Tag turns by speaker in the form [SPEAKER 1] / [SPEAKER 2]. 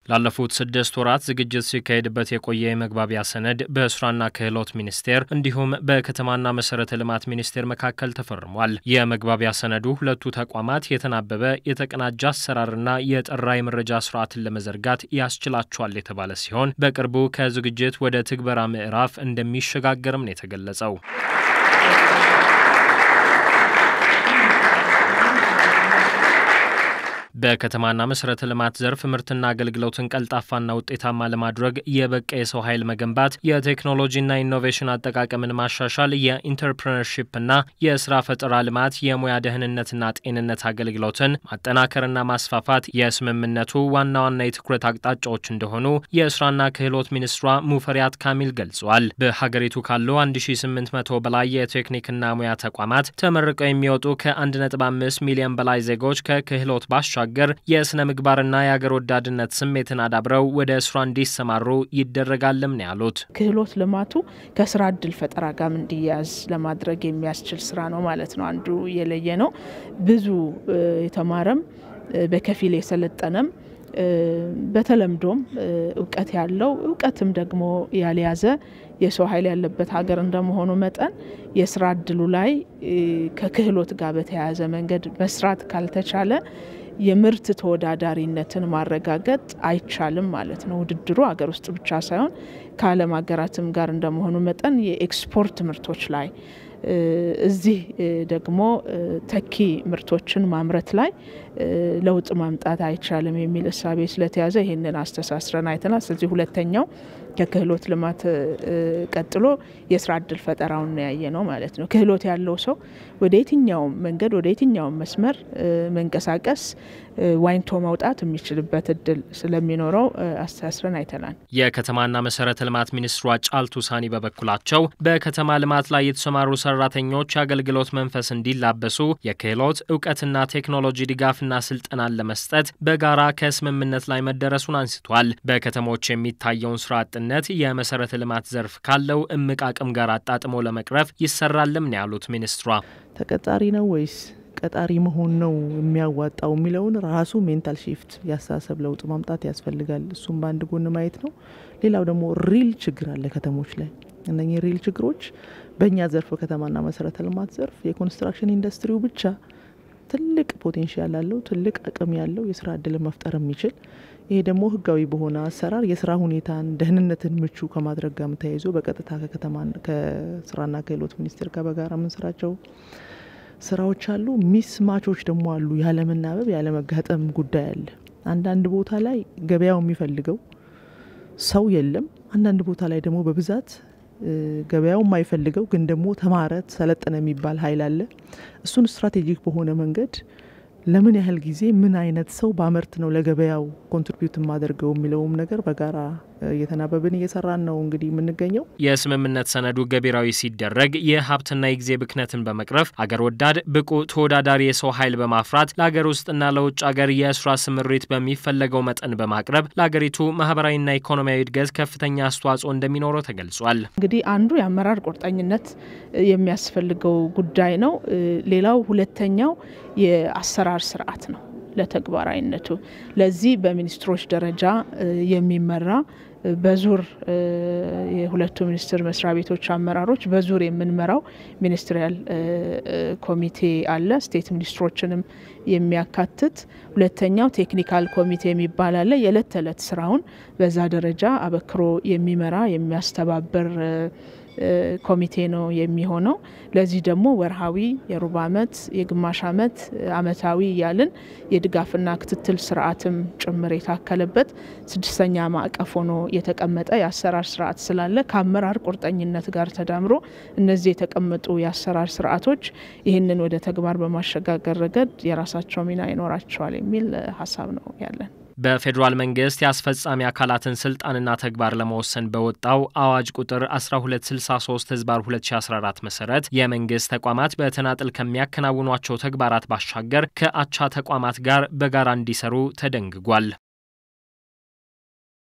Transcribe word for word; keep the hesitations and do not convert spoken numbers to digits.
[SPEAKER 1] ላለፉት ስድስት ወራት ዝግጅት ሲካሄድበት የቆየ የመግባቢያ ሰነድ በስራና ክህሎት ሚኒስቴር እንዲሁም በከተማና መሰረተ ልማት ሚኒስቴር መካከል ተፈርሟል። የመግባቢያ ሰነዱ ሁለቱ ተቋማት የተናበበ የተቀናጀ አሰራርና የጠራ የመረጃ ስርዓትን ለመዘርጋት ያስችላቸዋል የተባለ ሲሆን በቅርቡ ከዝግጅት ወደ ትግበራ ምዕራፍ እንደሚሸጋገርም ነው የተገለጸው። በከተማና መሰረተ ልማት ዘርፍ ምርትና አገልግሎትን ቀልጣፋና ውጤታማ ለማድረግ የበቃ የሰው ኃይል መገንባት፣ የቴክኖሎጂና ኢኖቬሽን አጠቃቀምን ማሻሻል፣ የኢንተርፕረነርሺፕና የስራ ፈጠራ ልማት፣ የሙያ ደህንነትና ጤንነት አገልግሎትን ማጠናከርና ማስፋፋት የስምምነቱ ዋና ዋና የትኩረት አቅጣጫዎች እንደሆኑ የስራና ክህሎት ሚኒስትሯ ሙፈሪያት ካሚል ገልጸዋል። በሀገሪቱ ካሉ አንድ ሺህ ስምንት መቶ በላይ የቴክኒክና ሙያ ተቋማት ተመርቀው የሚወጡ ከአንድ ነጥብ አምስት ሚሊዮን በላይ ዜጎች ከክህሎት ባሻ ገር የስነ ምግባርና የሀገር ወዳድነት ስሜትን አዳብረው ወደ ስራ እንዲሰማሩ ይደረጋልም ነው ያሉት።
[SPEAKER 2] ክህሎት ልማቱ ከስራ እድል ፈጠራ ጋር እንዲያዝ ለማድረግ የሚያስችል ስራ ነው ማለት ነው። አንዱ የለየ ነው። ብዙ የተማረም በከፊል የሰለጠነም በተለምዶም ዕውቀት ያለው ዕውቀትም ደግሞ ያልያዘ የሰው ኃይል ያለበት ሀገር እንደመሆኑ መጠን የስራ እድሉ ላይ ከክህሎት ጋር በተያያዘ መንገድ መስራት ካልተቻለ የምርት ተወዳዳሪነትን ማረጋገጥ አይቻልም ማለት ነው። ውድድሩ ሀገር ውስጥ ብቻ ሳይሆን ከዓለም ሀገራትም ጋር እንደመሆኑ መጠን የኤክስፖርት ምርቶች ላይ እዚህ ደግሞ ተኪ ምርቶችን ማምረት ላይ ለውጥ ማምጣት አይቻልም የሚል እሳቤ ስለተያዘ ይሄንን አስተሳስረን አይተናል። ስለዚህ ሁለተኛው ከክህሎት ልማት ቀጥሎ የስራ እድል ፈጠራውን ያየ ነው ማለት ነው። ክህሎት ያለው ሰው ወደ የትኛው መንገድ ወደ የትኛው መስመር መንቀሳቀስ ዋይንቶ ማውጣት የሚችልበት እድል ስለሚኖረው አስተሳስረን አይተናል።
[SPEAKER 1] የከተማና መሰረተ ልማት ሚኒስትሯ ጫልቱ ሳኒ በበኩላቸው በከተማ ልማት ላይ የተሰማሩ ሰራተኞች የአገልግሎት መንፈስ እንዲላበሱ የክህሎት ዕውቀትና ቴክኖሎጂ ድጋፍና ስልጠናን ለመስጠት በጋራ ከስምምነት ላይ መደረሱን አንስቷል። በከተሞች የሚታየውን ስራ አጥነት የመሰረተ ልማት ዘርፍ ካለው እምቅ አቅም ጋር አጣጥሞ ለመቅረፍ ይሰራልም ነው ያሉት ሚኒስትሯ።
[SPEAKER 3] ተቀጣሪ ነው ወይስ ቀጣሪ መሆን ነው የሚያዋጣው የሚለውን ራሱ ሜንታል ሺፍት ያሳሰብ ለውጥ ማምጣት ያስፈልጋል። እሱም በአንድ ጎን ማየት ነው። ሌላው ደግሞ ሪል ችግር አለ ከተሞች ላይ። እነኚህ ሪል ችግሮች በእኛ ዘርፍ ከተማና መሰረተ ልማት ዘርፍ የኮንስትራክሽን ኢንዱስትሪው ብቻ ትልቅ ፖቴንሻል ያለው ትልቅ አቅም ያለው የስራ እድል መፍጠር የሚችል ይሄ ደግሞ ህጋዊ በሆነ አሰራር የስራ ሁኔታን ደህንነትን ምቹ ከማድረግ ጋር ተያይዞ በቀጥታ ከከተማ ከስራና ክህሎት ሚኒስቴር ጋር በጋራ የምንሰራቸው ስራዎች አሉ። ሚስማቾች ደግሞ አሉ። ያለመናበብ ያለመጋጠም ጉዳይ አለ። አንዳንድ ቦታ ላይ ገበያው የሚፈልገው ሰው የለም። አንዳንድ ቦታ ላይ ደግሞ በብዛት ገበያው የማይፈልገው ግን ደግሞ ተማረ ሰለጠነ የሚባል ኃይል አለ። እሱን ስትራቴጂክ በሆነ መንገድ ለምን ያህል ጊዜ ምን አይነት ሰው ባመርት ነው ለገበያው ኮንትሪቢዩት ማድረገው የሚለውም ነገር በጋራ እየተናበብን እየሰራን ነው እንግዲህ የምንገኘው።
[SPEAKER 1] የስምምነት ሰነዱ ገቢራዊ ሲደረግ የሀብትና የጊዜ ብክነትን በመቅረፍ አገር ወዳድ ብቁ ተወዳዳሪ የሰው ኃይል በማፍራት ለሀገር ውስጥና ለውጭ ሀገር የስራ ስምሪት በሚፈለገው መጠን በማቅረብ ለሀገሪቱ ማህበራዊና ኢኮኖሚያዊ እድገት ከፍተኛ አስተዋጽኦ እንደሚኖረው ተገልጿል።
[SPEAKER 2] እንግዲህ አንዱ የአመራር ቁርጠኝነት የሚያስፈልገው ጉዳይ ነው። ሌላው ሁለተኛው የአሰራር ስርዓት ነው ለተግባራዊነቱ። ለዚህ በሚኒስትሮች ደረጃ የሚመራ በዙር የሁለቱ ሚኒስትር መስሪያ ቤቶች አመራሮች በዙር የምንመራው ሚኒስትሪያል ኮሚቴ አለ፣ ስቴት ሚኒስትሮችንም የሚያካትት። ሁለተኛው ቴክኒካል ኮሚቴ የሚባል አለ። የዕለት ተዕለት ስራውን በዛ ደረጃ አበክሮ የሚመራ የሚያስተባብር ኮሚቴ ነው የሚሆነው። ለዚህ ደግሞ ወርሃዊ የሩብ ዓመት የግማሽ ዓመት አመታዊ ያልን የድጋፍና ክትትል ስርዓትም ጭምር የታከለበት ስድስተኛ ማዕቀፍ ሆኖ የተቀመጠ የአሰራር ስርዓት ስላለ ከአመራር ቁርጠኝነት ጋር ተዳምሮ እነዚህ የተቀመጡ የአሰራር ስርዓቶች ይህንን ወደ ተግባር በማሸጋገር ረገድ የራሳቸው ሚና ይኖራቸዋል የሚል ሀሳብ ነው ያለን።
[SPEAKER 1] በፌደራል መንግስት ያስፈጻሚ አካላትን ስልጣንና ተግባር ለመወሰን በወጣው አዋጅ ቁጥር አስራ ሁለት ስልሳ ሶስት ህዝባር ሁለት ሺህ አስራ አራት መሰረት የመንግስት ተቋማት በተናጥል ከሚያከናውኗቸው ተግባራት ባሻገር ከአቻ ተቋማት ጋር በጋራ እንዲሰሩ ተደንግጓል።